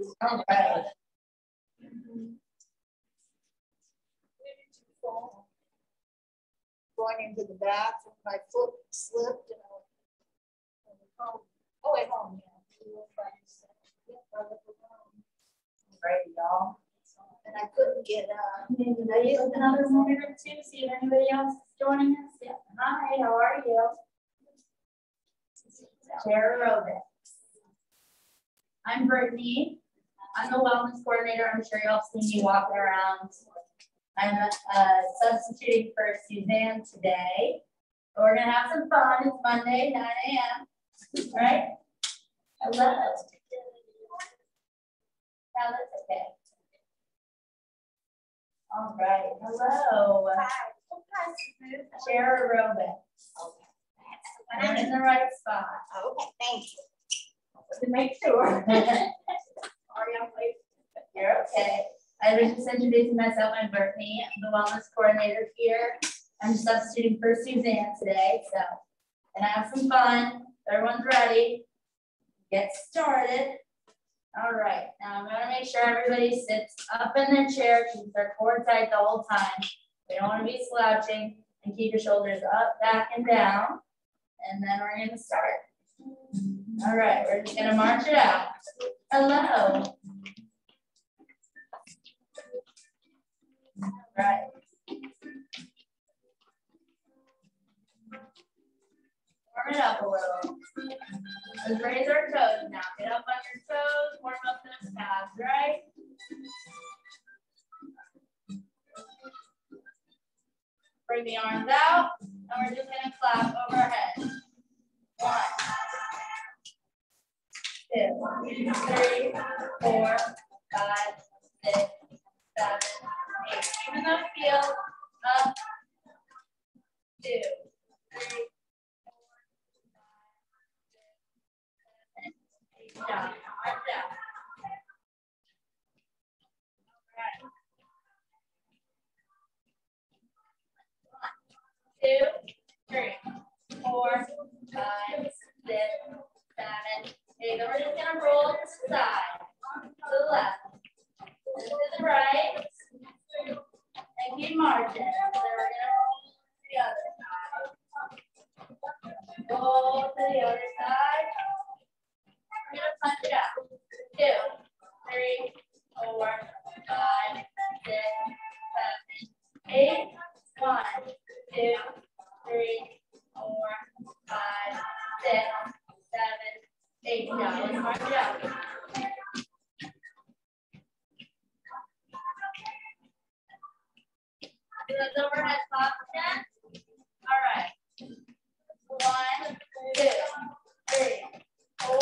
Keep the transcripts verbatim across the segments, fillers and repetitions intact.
All right. Going into the bathroom, my foot slipped and I went home. Oh, at home, yeah. Right, y'all. And I couldn't get up. Uh, Maybe I took another moment or two, see if anybody else is joining us. Yeah. Hi, how are you? Aerobics. I'm Brittany. I'm the wellness coordinator. I'm sure y'all seen me walking around. I'm uh, substituting for Suzanne today. But we're gonna have some fun. It's Monday, nine A M All right? Hello. Now that's okay. All right. Hello. Hi. Chair aerobics. Okay. I'm in the right spot. Okay, thank you. To make sure. Are you You're okay. I was just introducing myself. I'm Brittany. I'm the wellness coordinator here. I'm substituting for Suzanne today. So, and I have some fun. Everyone's ready. Get started. All right. Now I'm going to make sure everybody sits up in their chair, keeps their core tight the whole time. We don't want to be slouching, and keep your shoulders up, back, and down. And then we're going to start. All right. We're just going to march it out. Hello. All right. Warm it up a little. Let's raise our toes now. Get up on your toes, warm up those calves, right? Bring the arms out, and we're just gonna clap overhead. One, two, three, four, five, six, seven, eight. Even those heels up. Two, three. Good job. March out. All right. One, two, three, four, five, six, seven, eight. Then we're just gonna roll to the side, to the left, and to the right, and keep marching. So we're gonna roll to the other side. Roll to the other side. We're gonna punch it out. Two, three, four, five, six, seven, eight. One, two, three, four, five, six, seven, eight. Now let's march it out. Do those overhead claps again. All right. One, two, three, four.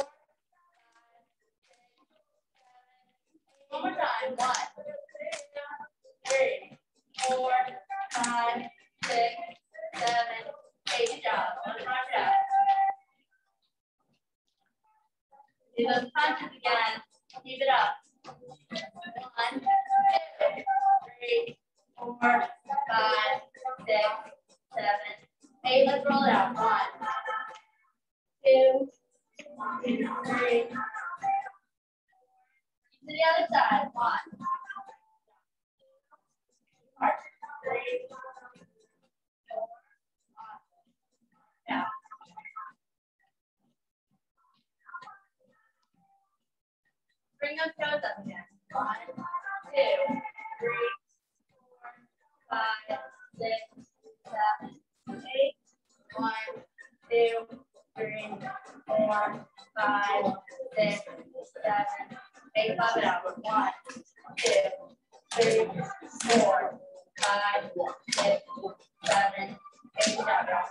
One more time. One, three, four, five, six, seven, eight. Good job. Let's march it out. Do those punches again. Keep it up. One, two, three, four, five, six, seven, eight. Let's roll it out. One, two, three. To the other side. One, march. Three, four, down. Bring those toes up again. One, two, three, four, five, six, seven, eight. One, two, three, four, five, six, seven, eight. Pop it out. One, two, three, four, five, six, seven, eight. Pop it out.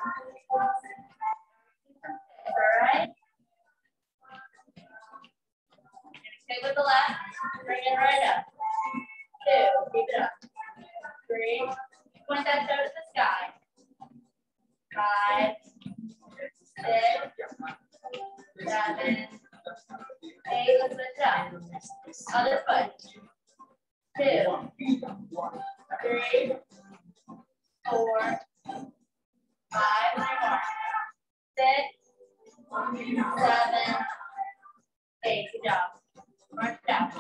All right. Stay with the left. Bring it right up. Two. Keep it up. Three. Point that toe to the sky. Five. Six. Seven. Eight. Let's switch up. Other foot. Two. Three. Four. Five. Three more. Six. Seven. Eight. Good job. March down. out.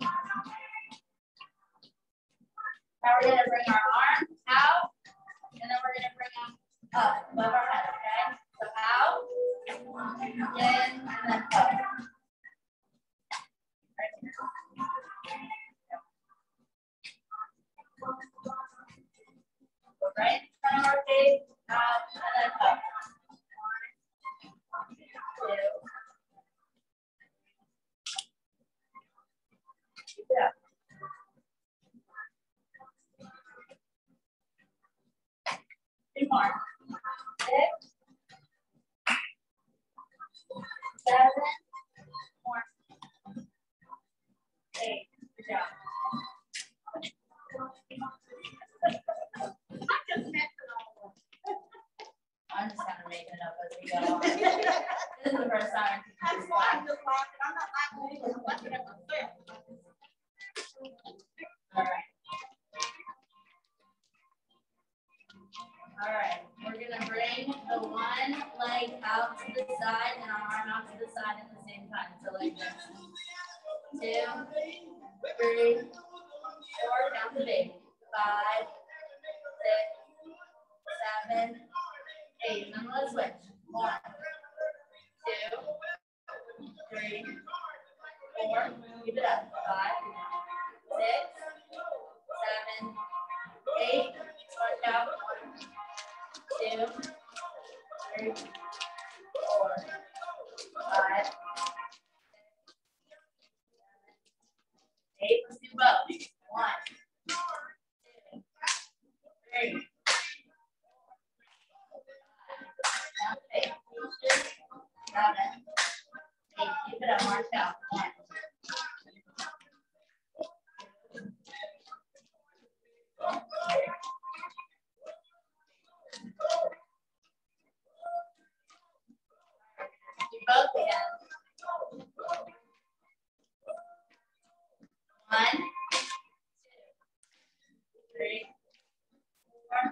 Now we're gonna bring our arms out, and then we're gonna bring them up above our head, okay? So out, in, and then up. Right here. Go right in front of our face, out, and then up. One, two. Keep it up. Two more. Six. Seven. More. Eight. Good job. I just messed it all up. I'm just kind of making it up as we go on. This is the first time I'm That's why I'm just laughing. I'm not laughing because I'm laughing at myself. All right. All right. We're going to bring the one leg out to the side and our arm out to the side at the same time. So like this. Two, three, four, down to eight. Five, six, seven, eight. And then let's switch. One, two, three, four. Keep it up. Five, six, seven, eight. Switch out. One, two, three, four, five, six, seven, eight. Let's do both. One, two, three. Eight, seven, eight. Keep it up, march out. One. Do both again. One, two, three, four,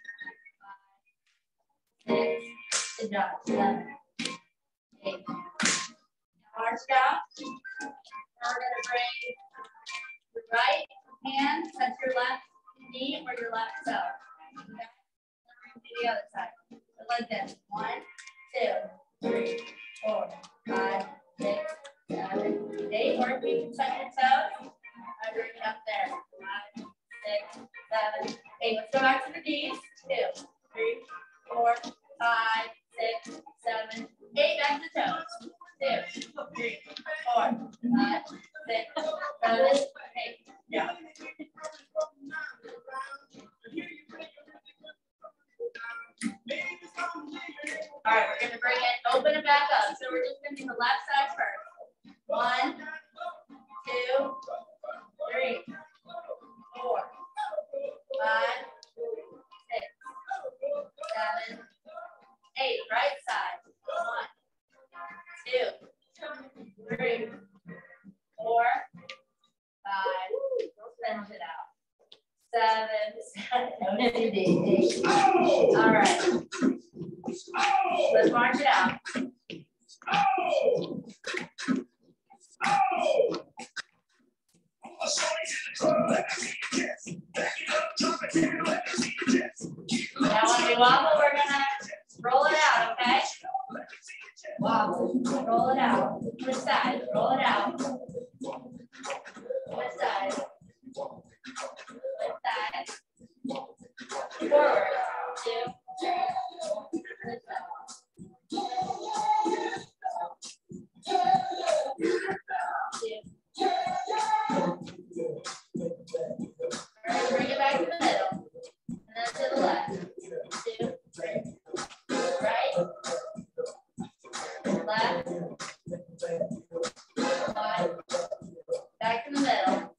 five, six. Good job. Seven, eight. March out. Now we're going to bring your right hand, touch your left knee or your left toe. Okay? Then we're going to do the other side. So like this. One, two, three, four, five, six, seven, eight. Or if you can touch your toes, I bring it up there. Five, six, seven, eight. Let's go back to the knees. Two, three, four, five, six, seven, eight. Back to toes. Two, three, four, five, six, seven, eight. Yeah. All right, we're going to bring it, open it back up. So we're just going to do the left side first. One, two, three, four, five, six, seven, eight. Right side. One, two, three, four, five. Finish it out. Seven, seven, eight. All right. Let's march it out. Now when we wobble, we're gonna roll it out, okay? Wobble, roll it out. Which side? Roll it out. Which side? Which side? Forward. Two, three. This side. All right, bring it back to the middle. And then to the left. Two, three. Right. Left. One. Back to the middle.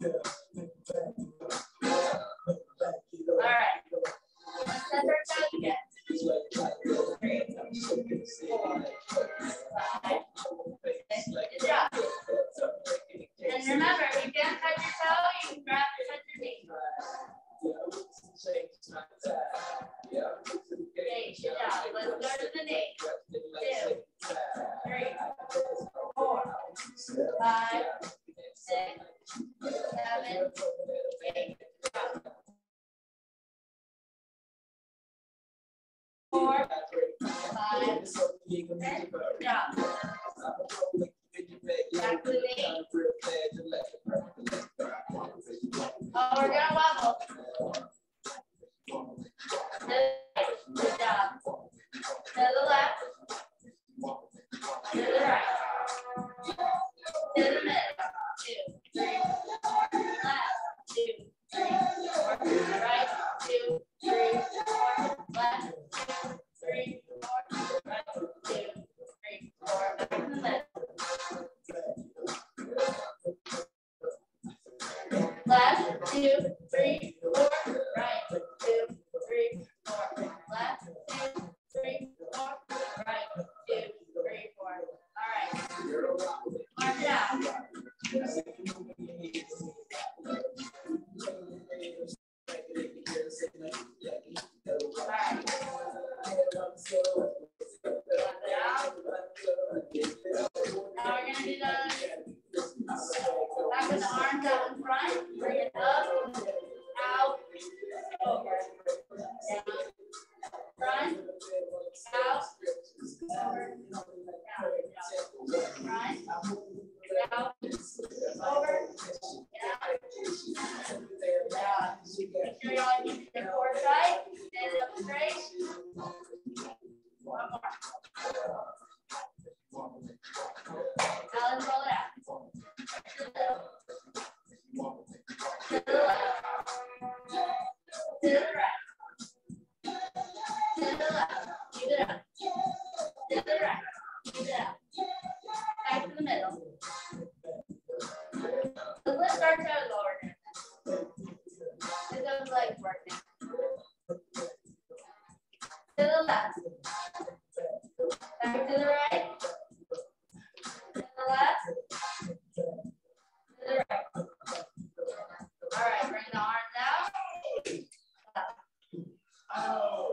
All right. Let's set our toes again. Three, four, five, six. Good job. And remember, if you can't touch your toe, you can grab or touch your knee. Great, good job. Let's go to the knee. Two, three, four, five, six, seven, eight, drop. Four, five, six, drop. Back to the eight. Oh, we're gonna wobble. Good job. To the left. To the right. To the middle. Two, three, four. Left. Two, three, four. Right. Two, three, four. Left. Two, three, four. Right. Two, three, four. Back in the middle. Left, two, three, four, right, two, three, four, left, two, three, four, right, two, three, four. All right, march it out. All right. Left it out. Now we're gonna do the back with the arms out in front. Bring it up, out, over, down, front, out, over, down, front, out, over, down, down. Make sure you all keep your core tight, stand up straight. One more. Now let's roll it out. To the middle. To the left. To the right. To the left. Keep it up. To the right. Keep it up. Back to the middle. So let's start to lower now. Get those legs working. To the left. Back to the right. To the left. To the right. All right, bring the arms out. Up. Oh.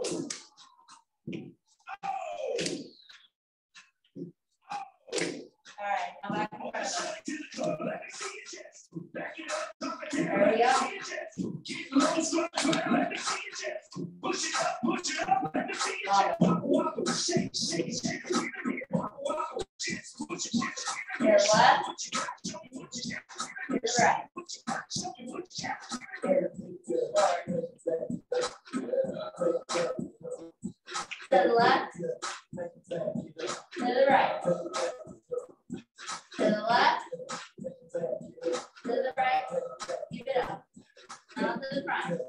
All right, now back in front of us. There we go. To the left. To the right. To the left. To the right. To the left. To the right. Keep it up. Now to the front.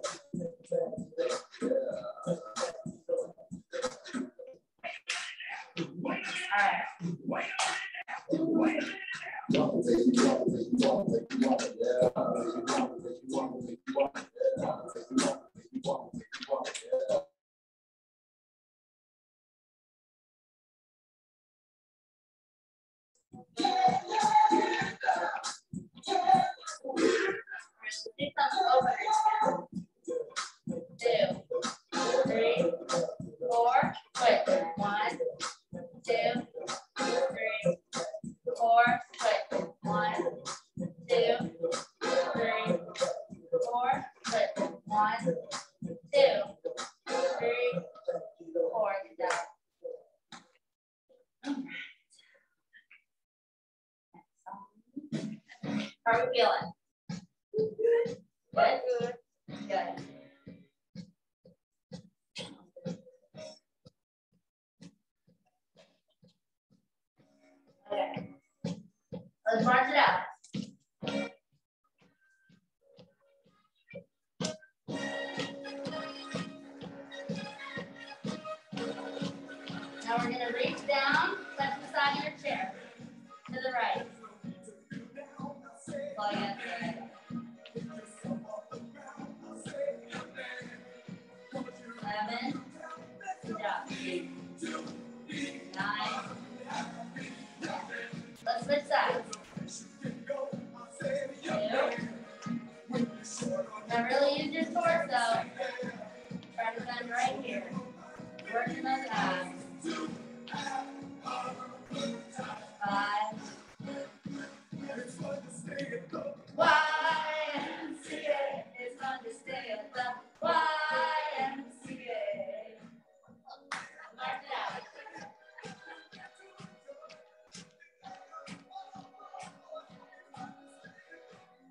All right. Do some openers now. Two, three, four, switch. One, two, three, four, switch. One, two, three, four, switch. One, two, three, four. Good job. How are we feeling? Good? Good. Good. Okay. Let's march it out. Now we're going to reach down, touch the side of your chair. To the right. Plug in. Eleven. Good job. Nine. Let's switch sides. Two. Now really use your torso. Try to bend right here. Working those abs. Five.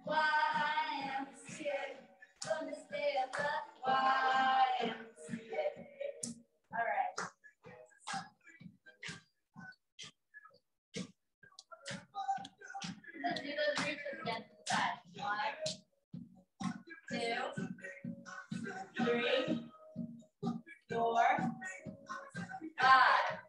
Y M C A. Gonna stay at the Y M C A. All right. Let's do those reaches again to the side. One, two, three, four, five,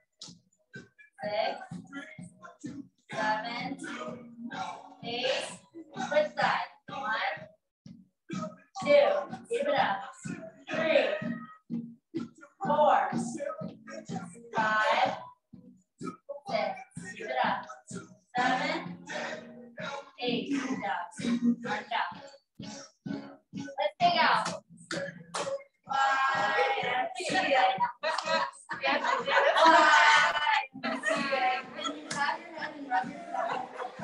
six, seven, eight. Switch side. One, two. Keep it up. Three, four, five, six. Keep it up. Seven, eight. Good job. March out. Let's take out. Y M C A. Y M C A. Can you clap your hands and rub your stomach?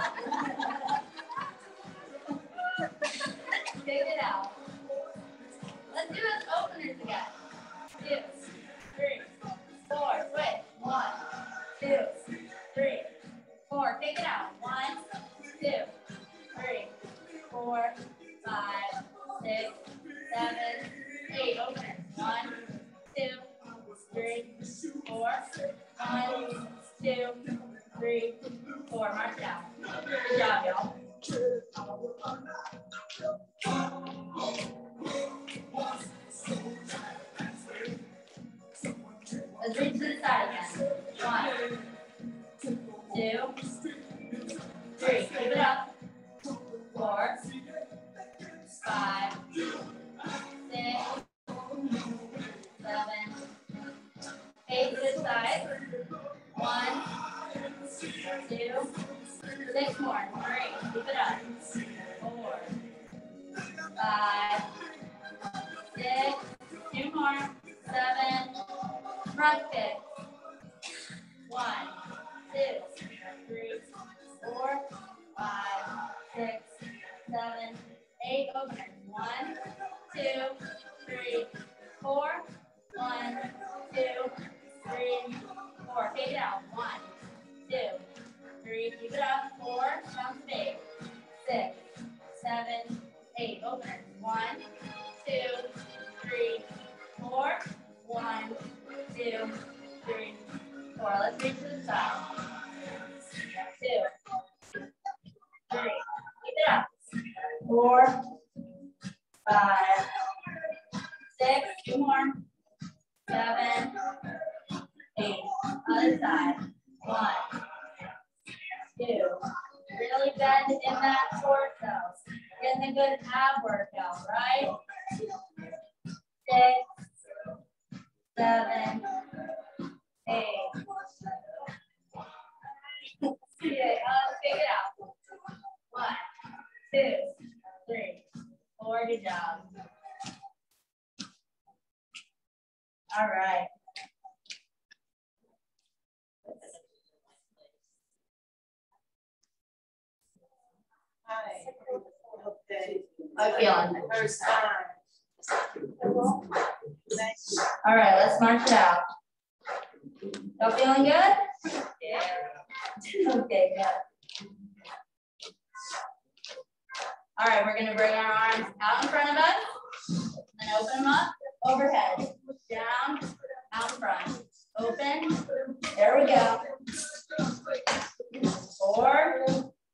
Take it out. Let's do those openers again. Two, three, four. Switch. One, two, three, four. Take it out. One, two, three, four, five, six, seven, eight. Openers. One, two, three, four. One, two, three, four. March it out. Good job, y'all. Let's reach to the side again. One, two, three. Keep it up. Four, five, six, seven, eight. This side. One, two, six more. Three. Keep it up. Four, five, six. Two more. Seven. Front kick. One, two, three, four, five, six, seven, eight. Openers. One, two, three, four. One, two, three, four. Take it out. One, two, three. Keep it up. Four. Bounce big. Six, seven, eight. Openers. One, two, three, four. One, two, three, four. Let's reach to the side. Two, three. Keep it up. Four, five, six. Two more. Seven, eight. Other side. One, two. Really bend in that torso. Getting a good ab workout, right? Six, seven, eight. Okay, let's take it out. One, two, three, four. Good job. All right. Hi. Okay. I'm feeling it. First time. All right, let's march it out. Y'all feeling good? Yeah. Okay, good. All right, we're gonna bring our arms out in front of us and open them up overhead. Down, out in front. Open. There we go. Four.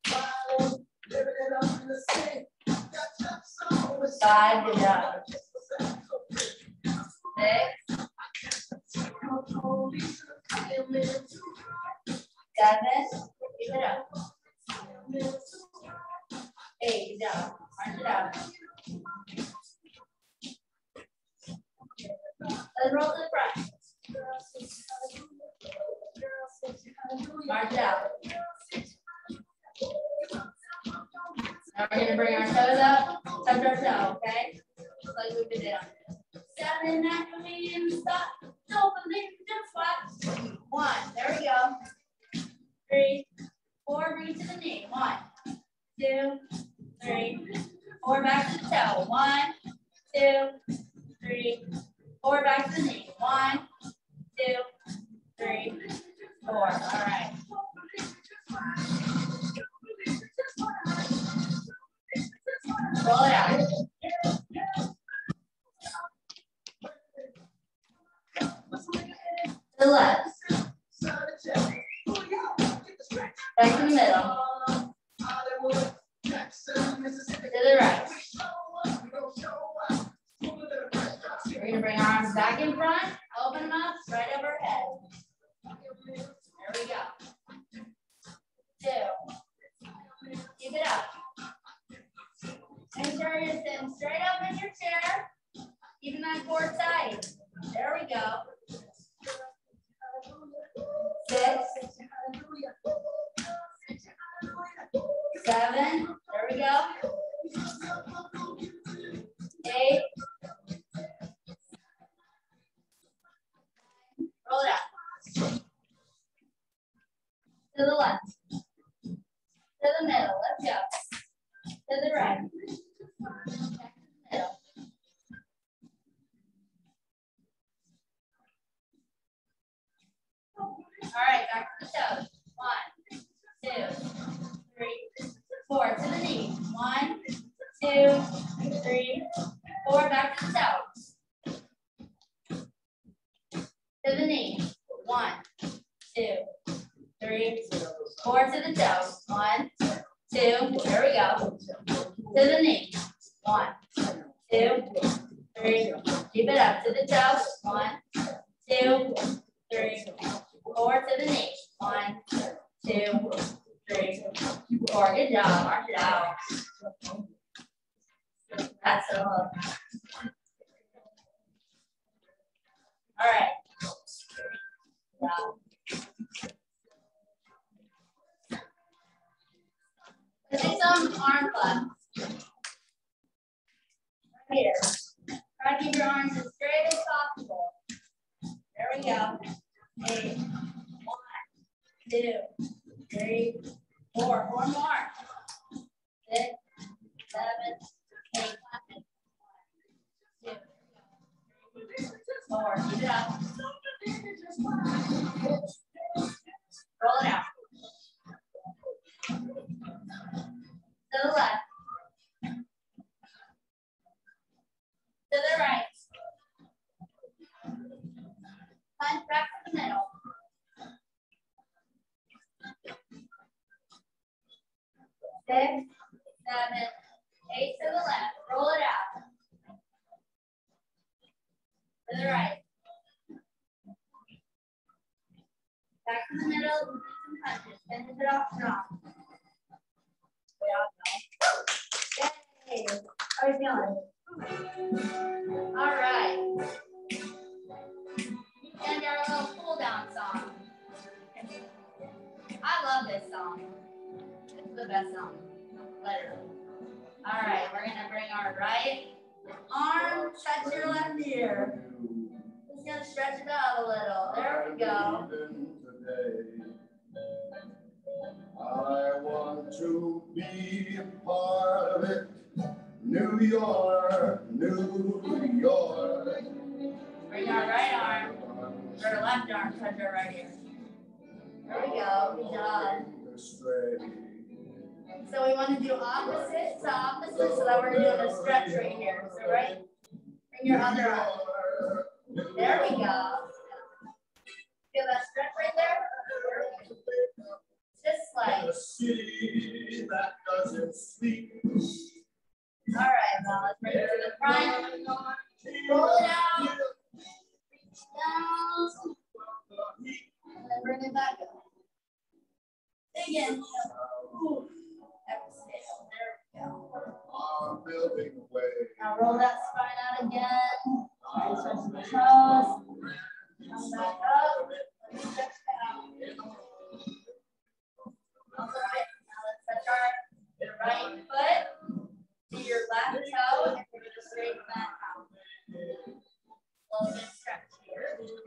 Five. Good job. Six. Seven. Keep it up. Eight. Good job. March it out. Let's roll to the front. March it out. Now we're going to bring our toes up, touch our toe, okay? Just like we did on this. Seven naturally in the spot. Don't believe just watch. One. There we go. Three. Four. Bring it to the knee. One. Two. Three. Four. Back to the toe. One. Two. Three. Four. Back to the knee. One. Two. Three. Four. All right. Roll it out. To the left. Back to the middle. To the right. We're going to bring our arms back in front, open them up, right overhead. There we go. Two. Keep it up. Make sure you're sitting straight up in your chair, keeping that core tight. There we go. Six. Seven. There we go. Eight. Roll it out. To the left. To the middle. Let's go. To the right. Back to the middle. All right, back to the toes. One, two, three, four. To the knee. One, two, three, four. Back to the toes. To the knee. One, two, three, four. To the toes. One, two. There we go. To the knee. One, two, three. Keep it up. To the toes. One, two, three, four. To the knee. One, two, three, four. Good job. March it out. That's so low. All right. Wow. Let's do some arm claps. Right here. Try to keep your arms as straight as possible. There we go. Eight. One, two, three, four. Four more. Six, seven, eight. One, two, four. Keep it up. Roll it out. To the left. To the right. Punch back to the middle. Six, seven, eight to the left. Roll it out. To the right. Back to the middle. Do some punches. Finish it off strong. Yay. How are you feeling? All right. And our little cool down song. I love this song. It's the best song. Literally. All right, we're gonna bring our right arm, touch your left ear. Just gonna stretch it out a little. There we go. I want to be a part of it. New York, New York. Bring our right arm, or left arm, touch our right ear. There we go, good job. So we want to do opposite to opposite, so that we're doing a stretch right here. So right, bring your other arm. There we go. Feel that stretch right there? Just like. A city that doesn't sleep. All right, now let's bring it to the front. Roll it out. Reach down. And then bring it back up. Big inhale. Exhale. There we go. I'm building away. Now roll that spine out again. Nice, touch the toes. Come back up. Stretch out. All right, now let's touch our right foot to your left toe, and we're going to straighten that out. Little bit stretch here.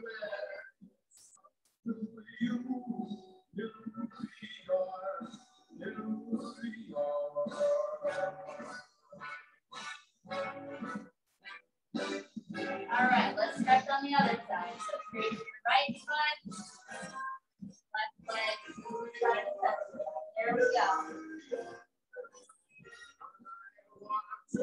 All right, let's stretch on the other side. So straighten your right foot, left leg, try to touch it. There we go.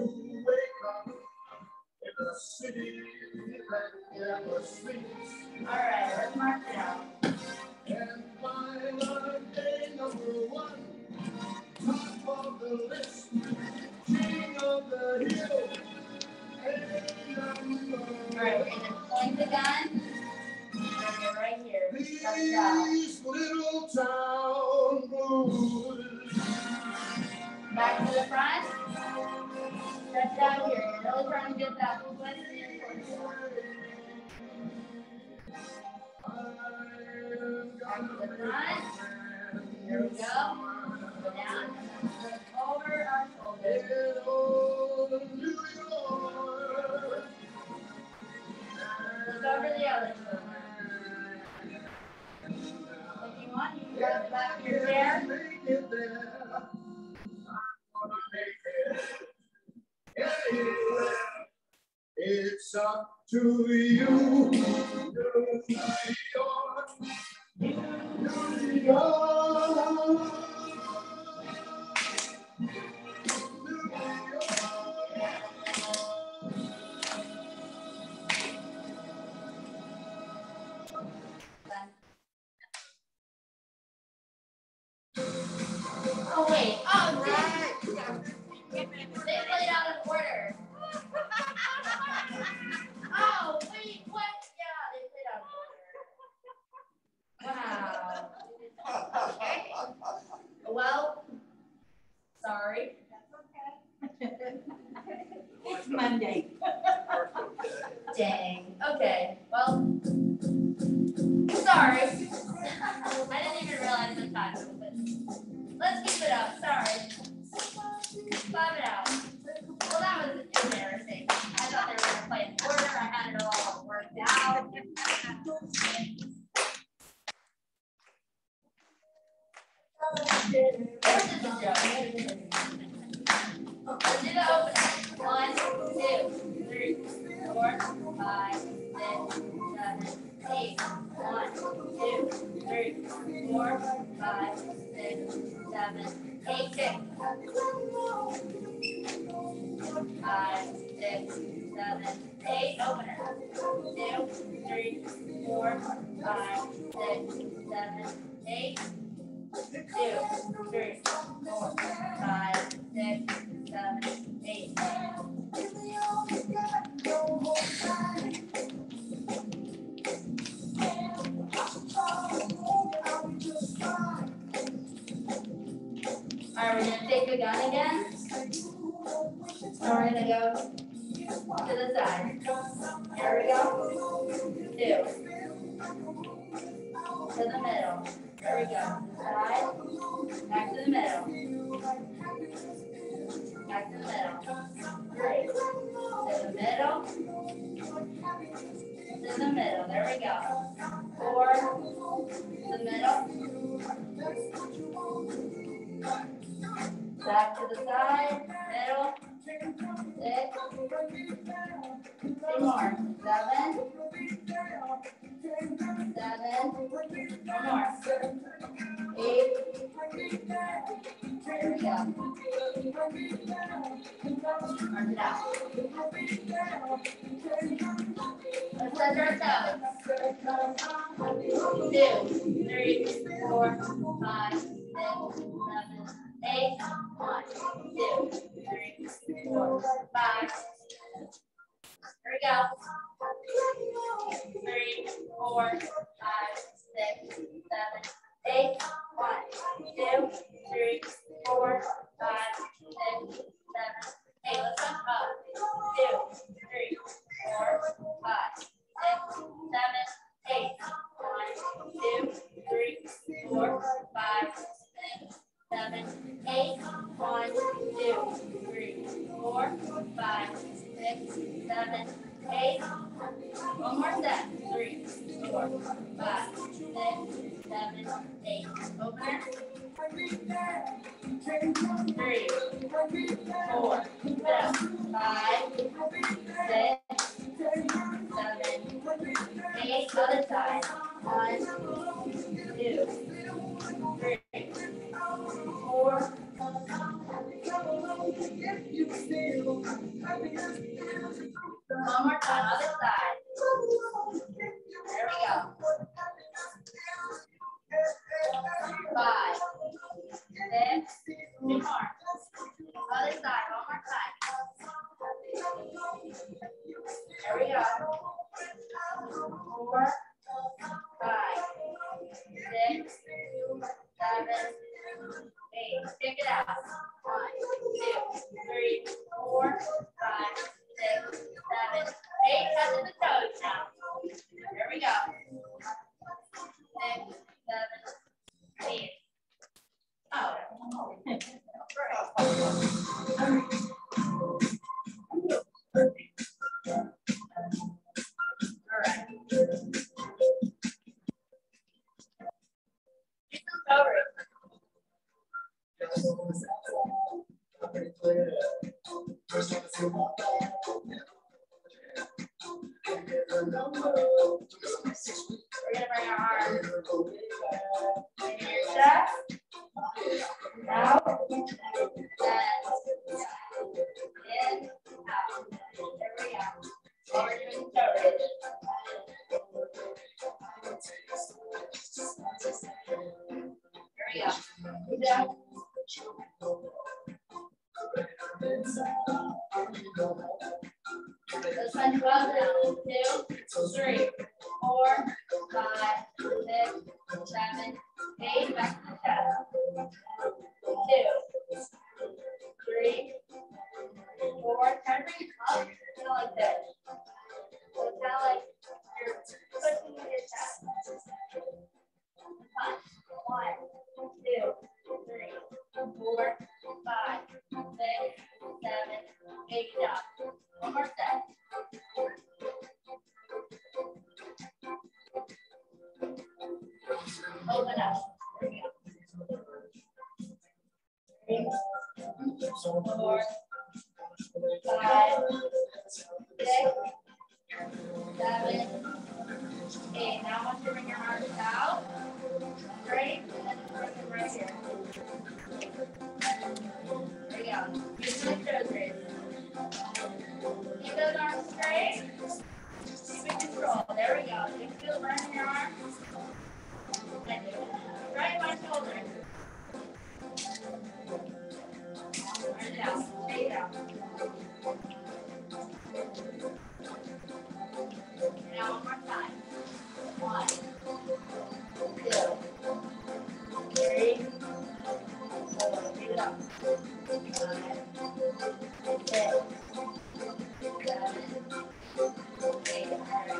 a city that never sleeps. All right, let's mark it out. And find our day number one, top of the list, king of the hill. Hey, number All right, we're gonna point the gun. And you're right here. Stretch it out. These little town blues. Back to the front. Stretch it out here. You're really trying to get that sweat in towards you. Back to the front. Here we go. Go down. Look over our shoulders. Look over the other shoulder. If you want, you can go to the back of your chair. It's up to you, New York, New York. Oh wait, oh dang. They played out of order. Oh wait, what? Yeah, they played out of order. Wow. Well, sorry. It's Monday. Dang. Okay. Well, sorry. I didn't even realize the time. But let's keep it up. Sorry. Five it out. Well, that was embarrassing. I thought they were going to play in order. I had it all worked out. Let's do the joke. Let's do the opening. One, two, three, four, five, six, seven, eight. One, two, three, four, five, six, seven, eight, six. Five, six, seven, eight. Opener. Two, three, four, five, six, seven, eight. Two, three, four, five, six, seven, eight. All right, we're gonna take the gun again. So we're gonna go to the side. Here we go. Two. To the middle. There we go. Side. Back to the middle. Back to the middle. Three. To the middle. To the middle. There we go. Four. To the middle. Back to the side. Middle. Six. Two more. Seven. Seven. One more. Eight. There we go. Mark it out. Let's touch our toes. Two, three, four, five, six, seven, eight. One, two, three, four, five. Here we go. Three, four, five, six, seven, eight. One, two, three, four, five, six, seven, eight. Let's jump up. Two, three, four, five, six, seven, eight. One, two, three, four, five, six, seven, eight. One, two, three, four, five, six, seven, eight. One more step. Three, four, five, six, seven, eight. Opener. Three, four, five, six, seven, eight. Other side. One, two, three, four, five, six, seven, One more time, other side. There we go. Five, six, two more. Other side, one more time. There we go. Four, five, six, seven, eight. Stick it out. One, two, three, four, five, six, seven, eight. Touching the toes now. There we go. Six, seven, eight. Oh. All right. Do some toe raises. We're gonna bring our arms into your chest. Out. And in. Out. There we go. Now we're doing toe raises. Here we go. Good job. Let's punch well down. Two, three, four, five, six, seven, eight. Back to the chest. Two, three, four. Try to bring it up. Kind of like this. So it's kind of like you're pushing with your chest. Punch. One, two, three, four, five, six, seven, eight. Up. One more set. Open up. There we go. Three, four, five, six, seven, eight. Now I want you to bring your arms out. Straight, and then bring them right here. There you go. Use my toes raised. Keep those arms straight. Keep it control. There we go. You feel it burn in your arm. And right my shoulder. Turn it out. Take it out. Now one more time. One, two, three, four. Keep it up. Five, six, seven, eight.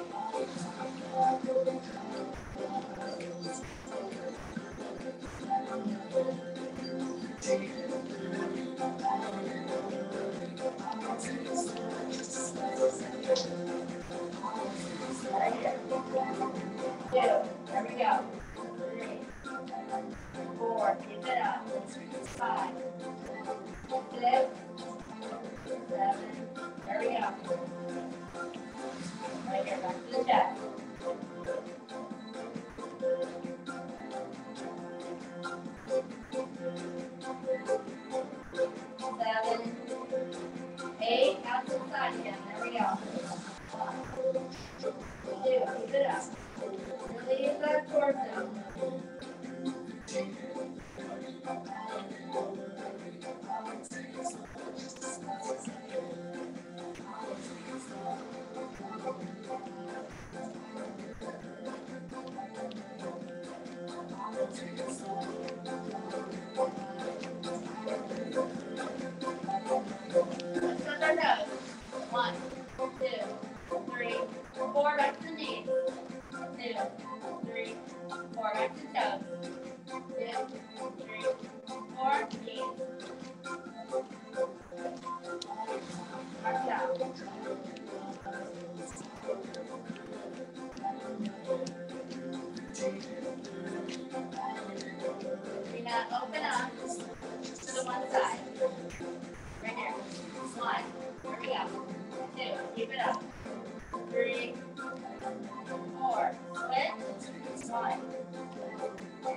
Right here. Two. There we go. Three. Four. Keep it up. Five. Six. Seven. There we go. Right here. Back to the chest. Seven. Eight. Out to the side again. There we go. One. Two. Keep it up. Release that torso. Let's touch our toes. One, two, three, four. Back to the knees. Two, three, four. Back to the toes. Two, three, four. Knees. Arms out. We're gonna open up to the one side. Right here. One. Here we go. Two. Keep it up. Three. Four. Switch. One.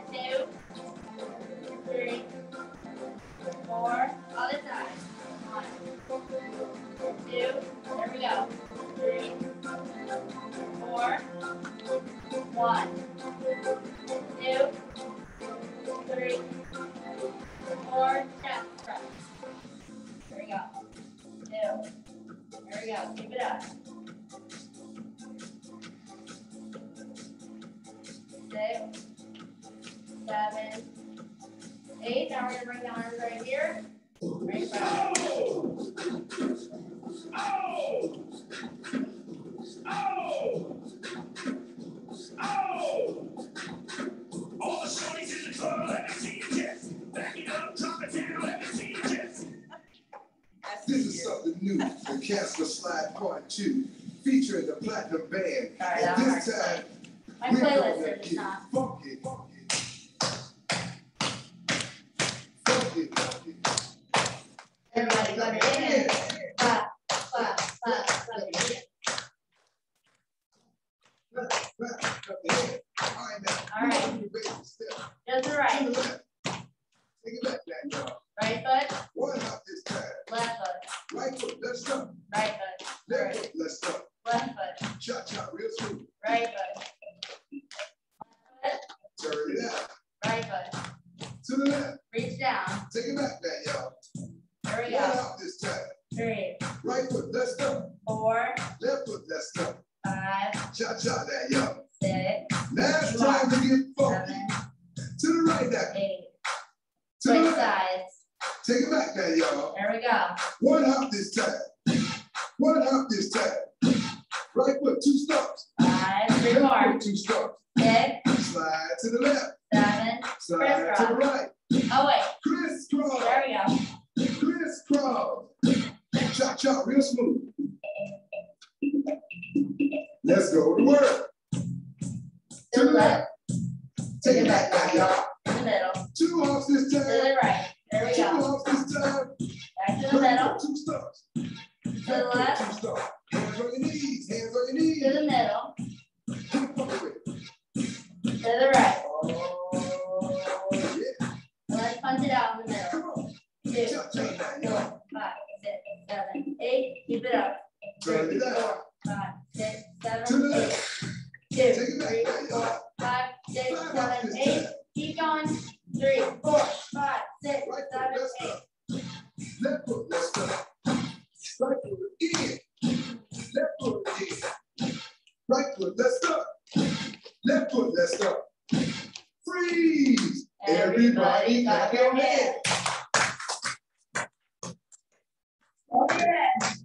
There we go. Keep it up. Six, seven, eight. Now we're gonna bring the arms right here. Right back. Oh! Oh! Oh! All the shorties in the club, let me see you just back it up, drop it down, let me see you just. This is something new, the Casper Slide Part two, featuring the Platinum Band. Sorry, And this time, my we're playlist gonna is get not. funky, funky, funky, funky. Everybody go to in. Clap, clap, clap, clap your hands. Clap, clap, clap your hands. All right, now. All right. Move your baby step. Just the To right. the left. Take it back now, y'all. Right foot, One hop this time. left foot, Right foot, let's stop. right foot, Left right, foot, let's stop. left foot, Cha-cha, real smooth. right foot. Turn it out. Right foot. To the left. Reach down. Take it back now, y'all. There we One go. hop this time. Three, Right foot, let's stop. four, Left foot, let's stop. five, Cha-cha that, y'all. six, Now it's time to get funky. seven, To the right now. eight. To the Switch left. sides. Take it back now, y'all. There we go. One hop this time. One hop this time. Right foot, two stomps. Five, three Left more. foot, two stomps. Six, Slide to the left. seven. Slide to the right. Oh wait. Crisscross. There we go. Crisscross. Cha-cha, real smooth. Let's go to work. To the left. Take it back now, y'all. In the middle. Two hops this To time. the right. There we Two go. hops this time. Back to the middle. Two stomps. To the left. Two stomps. Hands on your knees. Hands on your knees. To the middle. Keep pumping. To the right. Oh, yeah. Let's punch it out in the middle. Come on. Two, Cha-cha three, now, four, y'all. five, six, seven, eight. Keep it up. Turn Three, it out. four, five, six, To seven, the eight. left. Two, Take it back three, now, four, y'all. five, six, Five hops seven, this eight. time. Keep going. Three, four, five, six, Right foot, seven, let's eight. go. Left foot, let's go. Right foot again. Left foot again. Right foot, let's go. Left foot, let's go. Freeze. Everybody clap your hands. Over your head.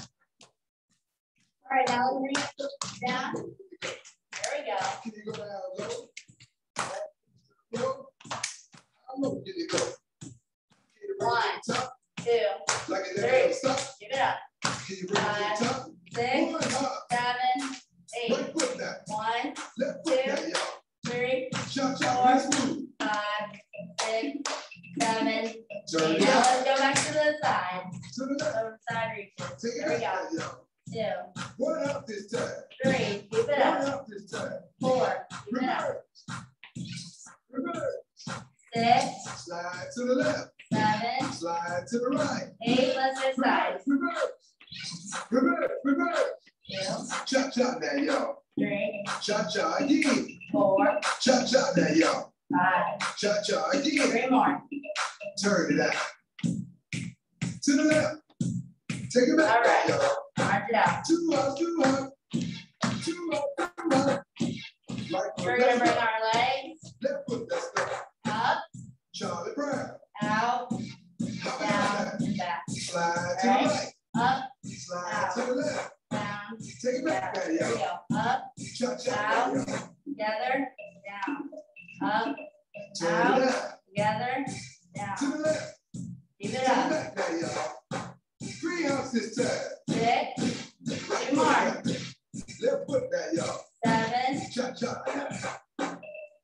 All right, now bring it down. There we go. Can you go down low? Low. How low can you go? Can you bring One, it to the top? Two, Like it three. never stop? keep it up. Can you bring it to the top? Six, One hop. seven, eight. Right foot now. One, Left foot Two. now, y'all. three, Cha-cha, real smooth. five, six, seven, Turn eight. it Now out. let's go back to the side. To the left. Over side reaches. Take it There we back go. now, y'all. Two, One up this time. three, keep it One up. up this time. Four, keep it up. Reverse. Reverse. Six, Slide to the left. seven, Slide to the right. eight. Let's switch sides. Reverse. Reverse. Reverse. Two, Cha-cha now, y'all. three, Cha-cha again. four, Cha-cha now, y'all. five. Cha-cha again. Three more. Turn it out. To the left. Take it back All right. now, y'all. March it out. Two up, two up. Two up, two up. Right foot, We're gonna let's bring go. our legs Left foot, let's go. up, Charlie Brown. out, Hop down, out. and back. Slide to All the right. right. Up, Slide to the left. down, Take it back down. now, There we y'all. go. Up, Cha-cha Out. now, y'all. together, down. Up, Turn Out. it out. together, To down. the left. Keep Take it it up. back now, y'all. Three hops this time. Six, Right Two foot more. now. Left foot now, y'all. seven, Cha-cha now.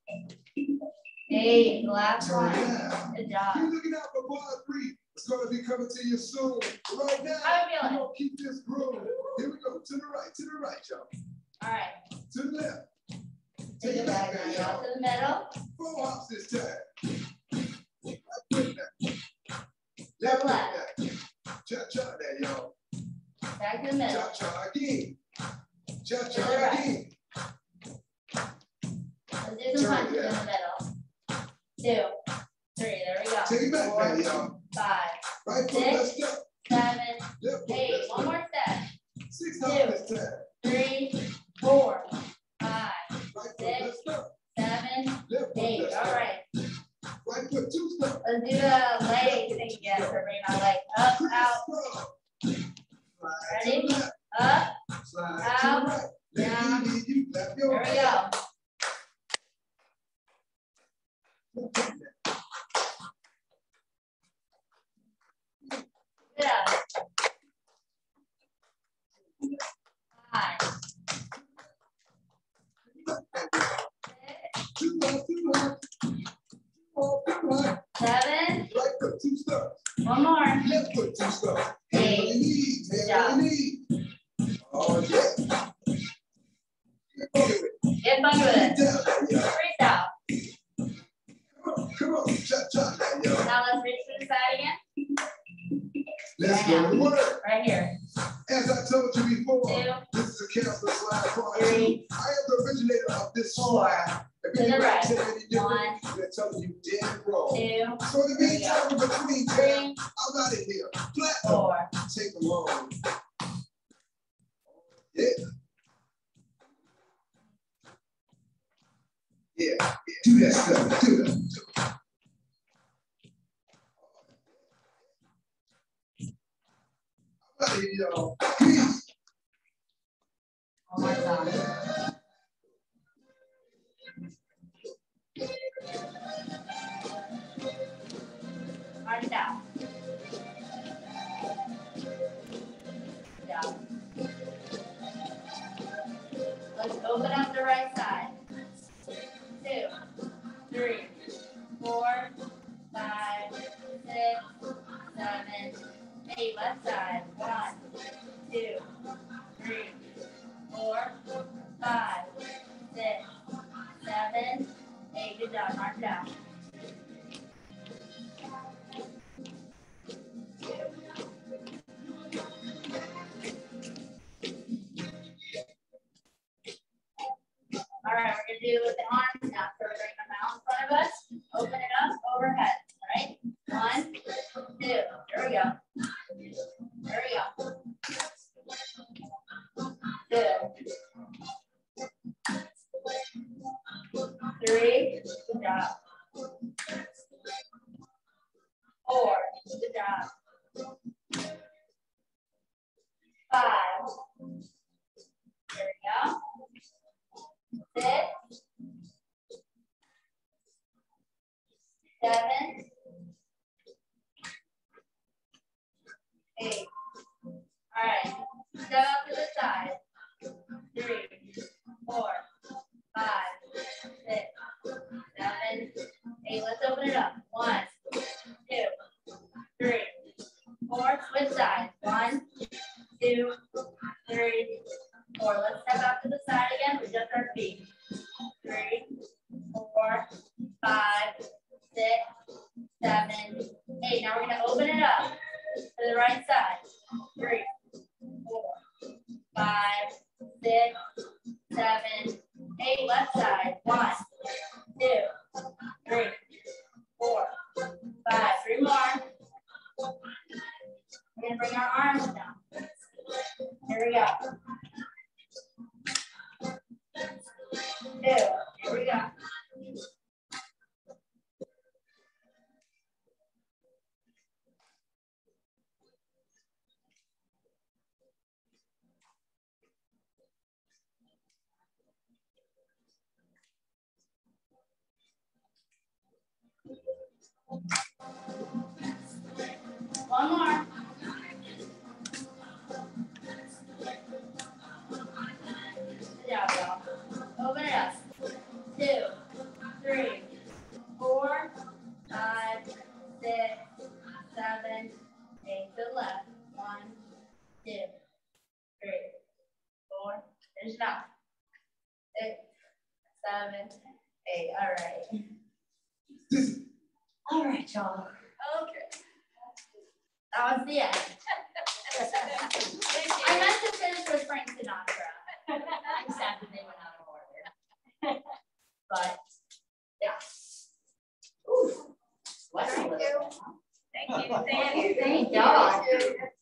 eight. The last Turn it one. out. Good job. Keep looking out for bar three. It's going to be coming to you soon. Right now, How you we're feeling? going to keep this groove. Here we go. To the right. To the right, y'all. All right. To the left. Take it back now, y'all. To the middle. Four hops this time. Right foot now. To Left the foot left. now. Cha-cha now, y'all. Back to the middle. Cha-cha again. To the Cha-cha right. again. Let's do some punches in the middle. Two, three. There we go. Take it back Four, now, y'all. five, Right foot, Six. let's go. seven, Left foot, eight. Ready? Up, out, down. There we go. Good up. Five. Seven. One more. Eight. Good job. Get fun with it. Freeze out. Come on, chop, chop that, yo. Now let's reach to the side again. Let's go to work. Right here. As I told you before, Two. this is a counselor slide part. Three. I am the originator of this Four. slide. If To the anybody right. said any different, One. they're telling you dead wrong. Two. So in the meantime, between Three. time, I'm out of here. Platinum. Four. Take them home. Yeah. Yeah, yeah. Do that stuff. Do that. Do it. I'm out of here, y'all. Peace. One more time. Arch down. Down. Let's open up the right side. Two, three, four, five, six, seven, eight. Left side. One, two, three, four, five, six, seven, eight. Good job. Mark it out. All right, we're gonna do it with the arms now. So we're bringing them out in front of us. Open it up overhead. All right. One, two. There we go. There we go. Two. Three. Good job. Four. Good job. Five. There we go. Six. Seven. Eight. All right. Step out to the side. Three, four, five, six, seven, eight. Let's open it up. One, two, three, four. Switch sides. One, two, three, four. Let's step out to the side again with just our feet. Three, four, five, six, seven, eight. Now we're going to open it up to the right side. Three, four, five, six, seven, eight. Left side. One, two, three, four, five. Three more. We're going to bring our arms down. Here we go. Two. Here we go. One more. Good job, y'all. Open it up. Two, three, four, five, six, seven, eight. To the left. One, two, three, four. Finish it out. Six, seven, eight. All right. All right, y'all. Okay. That was the end. I meant to finish with Frank Sinatra, except that they went out of order. But yeah. Ooh. Thank you. Thank you. Thank you. Thank you.